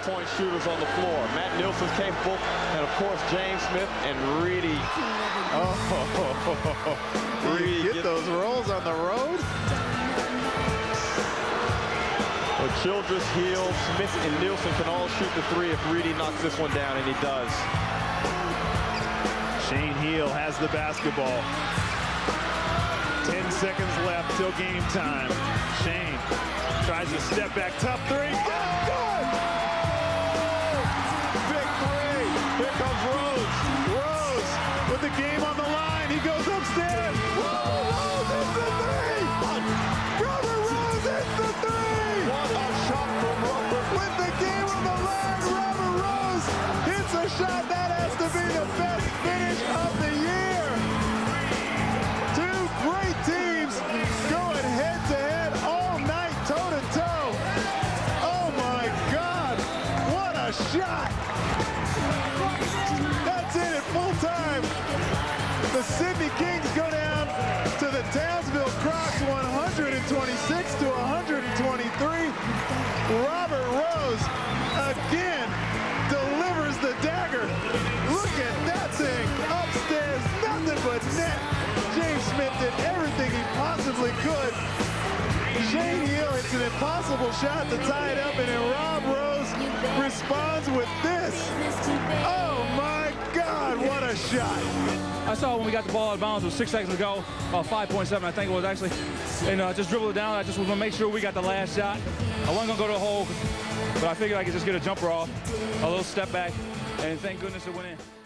three-point shooters on the floor. Matt Nielsen's capable, and of course James Smith and Reedy. Reedy get those rolls on the road. Well, Childress, Hill, Smith, and Nielsen can all shoot the three if Reedy knocks this one down, and he does. Shane Heal has the basketball. 10 seconds left till game time. Shane tries to step back, top three. Good! Big three. Here comes Rose. Rose with the game on the line. He goes upstairs. Rose hits the three. Robert Rose hits the three. What a shot from Robert. With the game on the line, Robert Rose hits a shot that has to be the best finish of the year. Two great teams going head-to-head all night, toe-to-toe. Oh, my God. What a shot. That's it at full time. The Sydney Kings go down to the Townsville Crocs 126 to 123. Robert Rose again delivers the dagger. Look at that thing. Upstairs, nothing but net. James Smith did everything he possibly could. Shane Heal hits an impossible shot to tie it up, and then Rob Rose responds with this. Oh my God, what a shot. I saw when we got the ball out of bounds, it was 6 seconds ago, about 5.7 I think it was actually, and just dribbled it down. I just was gonna make sure we got the last shot. I wasn't gonna go to the hole, but I figured I could just get a jumper off, a little step back, and thank goodness it went in.